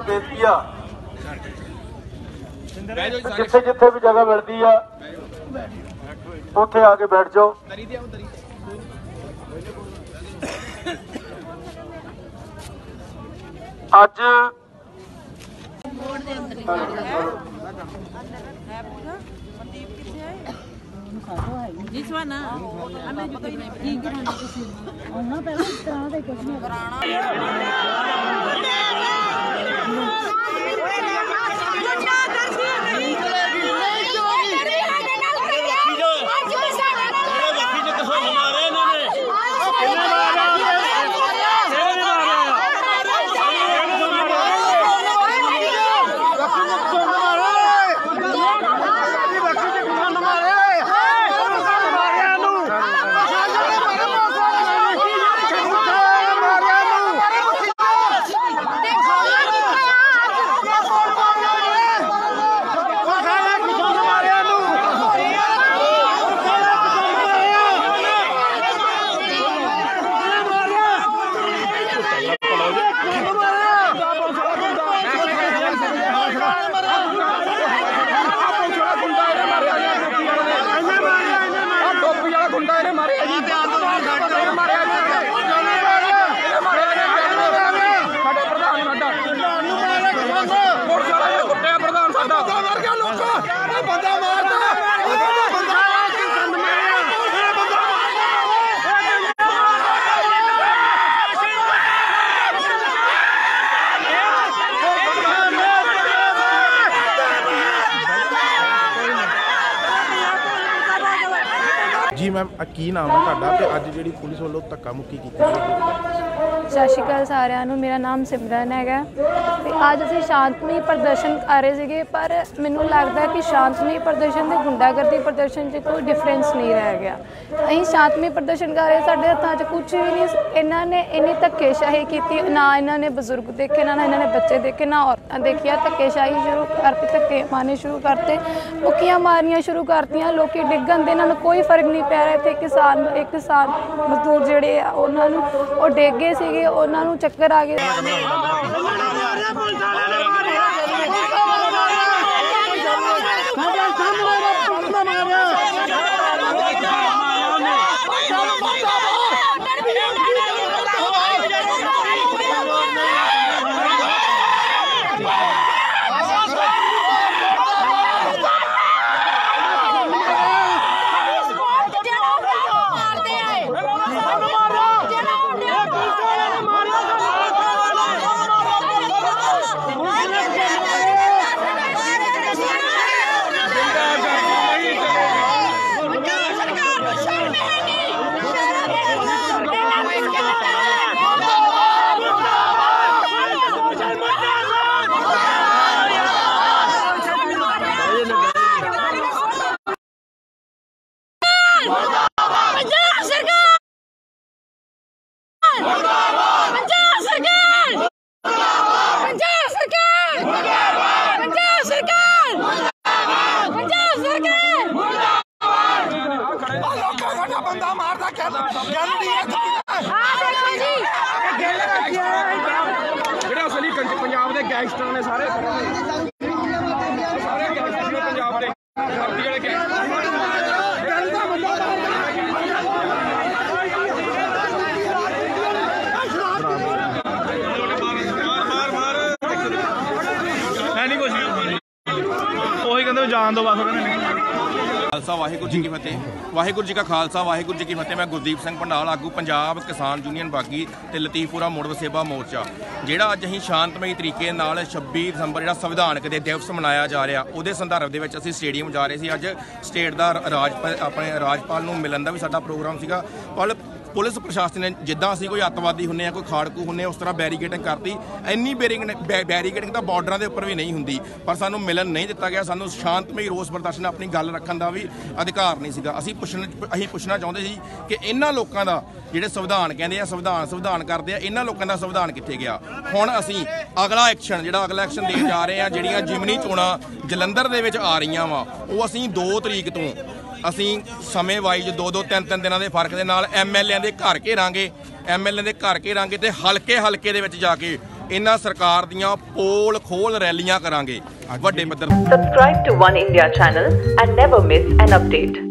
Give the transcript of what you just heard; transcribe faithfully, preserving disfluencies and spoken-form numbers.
बेनती आ जिथे जिथे भी जगह मिलती आ उत्थे आके बैठ जाओ। अज जी मैम की नाम है तुहाडा ते अज जिहड़ी पुलिस वालों धक्का मुक्की कीती है? सत श्री अकाल सारिਆਂ ਨੂੰ। मेरा नाम सिमरन है ਤੇ ਅੱਜ ਅਸੀਂ ਸ਼ਾਂਤਮਈ ਪ੍ਰਦਰਸ਼ਨ ਕਰ ਰਹੇ ਸੀਗੇ ਪਰ ਮੈਨੂੰ ਲੱਗਦਾ ਕਿ ਸ਼ਾਂਤਮਈ ਪ੍ਰਦਰਸ਼ਨ ਤੇ ਗੁੰਡਾਗਰਦੀ ਪ੍ਰਦਰਸ਼ਨ 'ਚ ਕੋਈ ਡਿਫਰੈਂਸ ਨਹੀਂ ਰਹਿ ਗਿਆ। ਅਸੀਂ ਸ਼ਾਂਤਮਈ ਪ੍ਰਦਰਸ਼ਨ ਕਰ ਰਹੇ, ਸਾਡੇ ਹੱਥਾਂ 'ਚ ਕੁਝ ਵੀ ਨਹੀਂ। ਇਹਨਾਂ ਨੇ ਇੰਨੀ ਧੱਕੇਸ਼ਾਹੀ ਕੀਤੀ, ਨਾ ਇਹਨਾਂ ਨੇ ਬਜ਼ੁਰਗ ਦੇਖੇ, ਨਾ ਇਹਨਾਂ ਨੇ ਬੱਚੇ ਦੇਖੇ, ਨਾ ਔਰਤਾਂ ਦੇਖੀਆਂ। ਧੱਕੇਸ਼ਾਹੀ ਸ਼ੁਰੂ ਕਰਤੀ, ਧੱਕੇ ਮਾਰਨੇ ਸ਼ੁਰੂ ਕਰਤੇ, ਮੁੱਕੀਆਂ ਮਾਰਨੀਆਂ ਸ਼ੁਰੂ ਕਰਤੀਆਂ। ਲੋਕੀ ਡਿੱਗਣ ਦੇ, ਇਹਨਾਂ ਨੂੰ ਕੋਈ ਫਰਕ ਨਹੀਂ ਪੈ ਰਿਹਾ। ਇੱਥੇ ਕਿਸਾਨ ਇੱਕ ਕਿਸਾਨ ਮਜ਼ਦੂਰ ਜਿਹੜੇ ਆ ਉਹਨਾਂ ਨੂੰ ਉਹ ਡਿੱਗ ਗਏ ਸੀਗੇ, ਉਹਨਾਂ ਨੂੰ ਚੱਕਰ ਆ ਗਏ। बंदा मारदा क्या असली पंजाब के गैंगस्टर ने सारे सारे गैंगस्टर ने पंजाब के जान दो बस खालसा वाहिगुरू जी की फतेह। वाहिगुरू जी का खालसा वाहिगुरू जी की फतेह। मैं गुरदीप सिंह भंडाल आगू पंजाब किसान यूनियन बागी ते लतीफपुरा मुड़ वसेबा मोर्चा ਜਿਹੜਾ ਅੱਜ ਅਸੀਂ ਸ਼ਾਂਤਮਈ ਤਰੀਕੇ ਨਾਲ ਛੱਬੀ ਦਸੰਬਰ ਜਿਹੜਾ ਸੰਵਿਧਾਨਕ ਦੇ ਦਿਵਸ ਮਨਾਇਆ ਜਾ ਰਿਹਾ ਉਹਦੇ ਸੰਦਰਭ ਦੇ ਵਿੱਚ ਅਸੀਂ ਸਟੇਡੀਅਮ ਜਾ ਰਹੇ ਸੀ। ਅੱਜ ਸਟੇਟ ਦਾ ਰਾਜ ਆਪਣੇ ਰਾਜਪਾਲ ਨੂੰ ਮਿਲਣ ਦਾ ਵੀ ਸਾਡਾ ਪ੍ਰੋਗਰਾਮ ਸੀਗਾ ਪਰ ਪੁਲਿਸ ਪ੍ਰਸ਼ਾਸਨ ਨੇ ਜਿੱਦਾਂ ਅਸੀਂ ਕੋਈ ਅੱਤਵਾਦੀ ਹੁੰਦੇ ਆ ਕੋਈ ਖਾੜਕੂ ਹੁੰਦੇ ਆ ਉਸ ਤਰ੍ਹਾਂ ਬੈਰੀਕੇਡਿੰਗ ਕਰਤੀ। ਇੰਨੀ ਬੈਰੀਕੇਡਿੰਗ ਤਾਂ ਬਾਰਡਰਾਂ ਦੇ ਉੱਪਰ ਵੀ ਨਹੀਂ ਹੁੰਦੀ ਪਰ ਸਾਨੂੰ ਮਿਲਣ ਨਹੀਂ ਦਿੱਤਾ ਗਿਆ। ਸਾਨੂੰ ਸ਼ਾਂਤਮਈ ਰੋਸ ਪ੍ਰਦਰਸ਼ਨ ਆਪਣੀ ਗੱਲ ਰੱਖਣ ਦਾ ਵੀ ਅਧਿਕਾਰ ਨਹੀਂ ਸੀਗਾ। ਅਸੀਂ ਪੁੱਛਣ ਅਸੀਂ ਪੁੱਛਣਾ ਚਾਹੁੰਦੇ ਸੀ ਕਿ ਇਹਨਾਂ ਲੋਕਾਂ ਦਾ ਜਿਹੜੇ ਸੰਵਿਧਾਨ ਕਹਿੰਦੇ ਆ ਸੰਵਿਧਾਨ ਸੰਵਿਧਾਨ ਕਰਦੇ ਆ ਇਹਨਾਂ ਲੋਕਾਂ ਦਾ ਸੰਵਿਧਾਨ ਕਿੱਥੇ ਗਿਆ। ਹੁਣ ਅਸੀਂ ਅਗਲਾ ਐਕਸ਼ਨ ਜਿਹੜਾ ਅਗਲਾ ਐਕਸ਼ਨ ਦੇਣ ਜਾ ਰਹੇ ਆ ਜਿਹੜੀਆਂ ਜਿਮਨੀ ਚੋਣਾਂ ਜਲੰਧਰ ਦੇ ਵਿੱਚ ਆ ਰਹੀਆਂ ਵਾ ਉਹ ਅਸੀਂ ਦੋ ਤਰੀਕ ਤੋਂ ਅਸੀਂ ਸਮੇਂ ਵਾਈਜ਼ ਦੋ ਦੋ ਤਿੰਨ ਤਿੰਨ ਦਿਨਾਂ ਦੇ ਫਰਕ ਦੇ ਨਾਲ ਐਮ ਐਲ ਏ ਦੇ ਘਰ ਘੇਰਾਂਗੇ ਐਮ ਐਲ ਏ ਦੇ ਘਰ ਘੇਰਾਂਗੇ ਤੇ ਹਲਕੇ ਹਲਕੇ ਦੇ ਵਿੱਚ ਜਾ ਕੇ ਇਹਨਾਂ ਸਰਕਾਰ ਦੀਆਂ ਪੋਲ ਖੋਲ ਰੈਲੀਆਂ ਕਰਾਂਗੇ ਵੱਡੇ ਪੱਧਰ। Subscribe to One India channel and never miss an update.